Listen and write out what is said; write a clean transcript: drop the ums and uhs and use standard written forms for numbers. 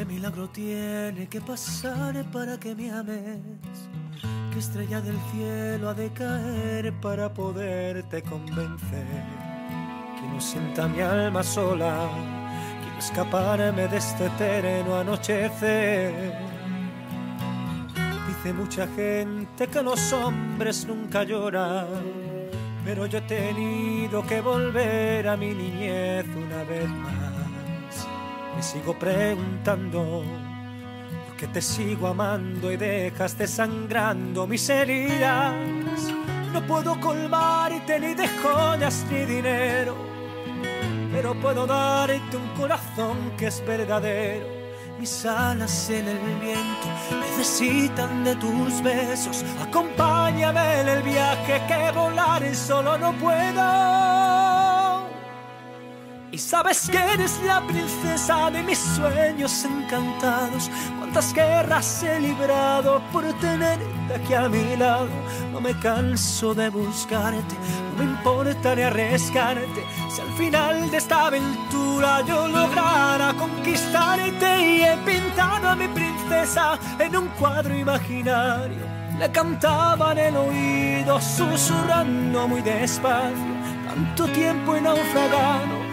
¿Qué milagro tiene que pasar para que me ames? ¿Qué estrella del cielo ha de caer para poderte convencer? Que no sienta mi alma sola, quiero escaparme de este eterno anochecer. Dice mucha gente que los hombres nunca lloran, pero yo he tenido que volver a mi niñez una vez más. Me sigo preguntando por qué te sigo amando y dejas desangrando mis heridas. No puedo colmarte ni de joyas ni dinero, pero puedo darte un corazón que es verdadero. Mis alas en el viento necesitan de tus besos. Acompáñame en el viaje que volar solo no puedo. Y sabes que eres la princesa de mis sueños encantados. Cuántas guerras he librado por tenerte aquí a mi lado. No me canso de buscarte, no me importa ni arriesgarte. Si al final de esta aventura yo lograra conquistarte. Y he pintado a mi princesa en un cuadro imaginario. Le cantaba en el oído susurrando muy despacio. Tanto tiempo he naufragado